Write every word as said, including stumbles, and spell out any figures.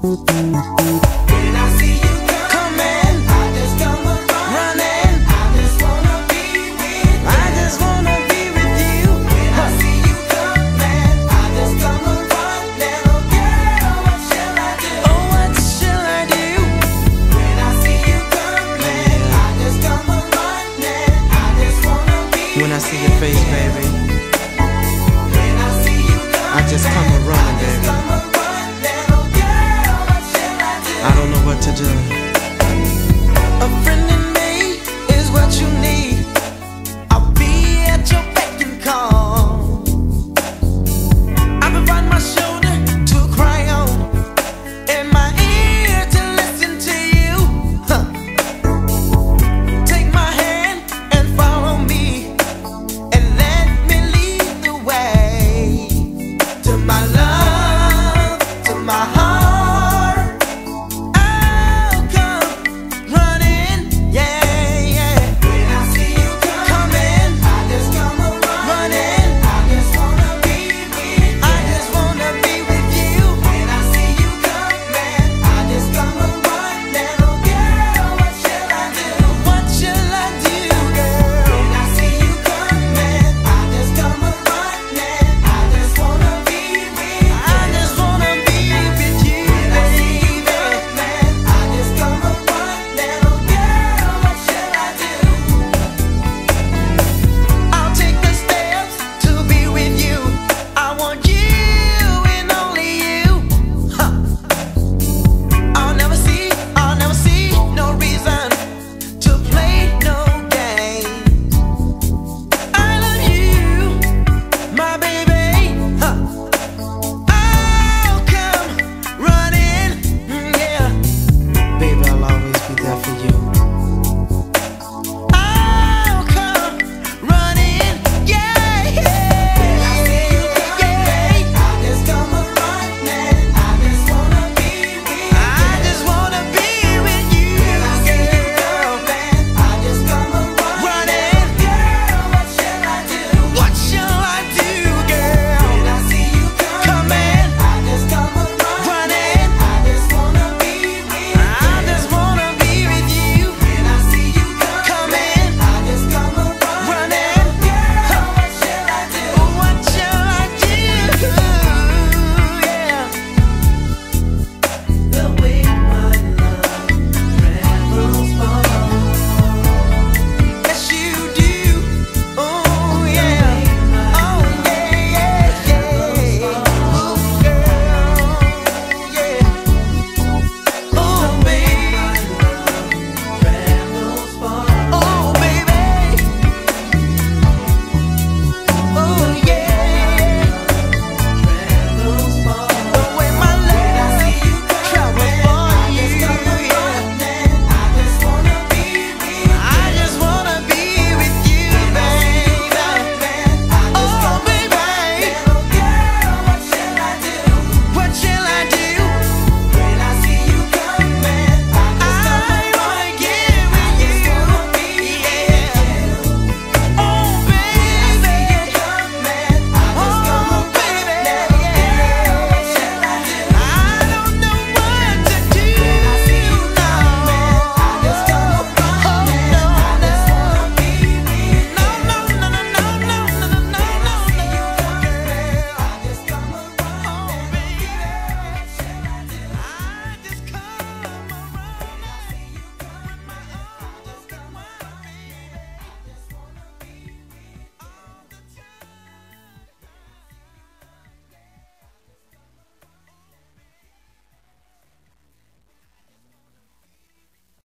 When I see you coming, I just come running. I just wanna be with you. I just wanna be with you. When I see you coming, I just come running. Oh girl, what shall I do? Oh, what shall I do? When I see you coming, I just come running. I just wanna be with you. When I see your face, baby, when I see you coming, I just come a running, baby. I don't know what to do.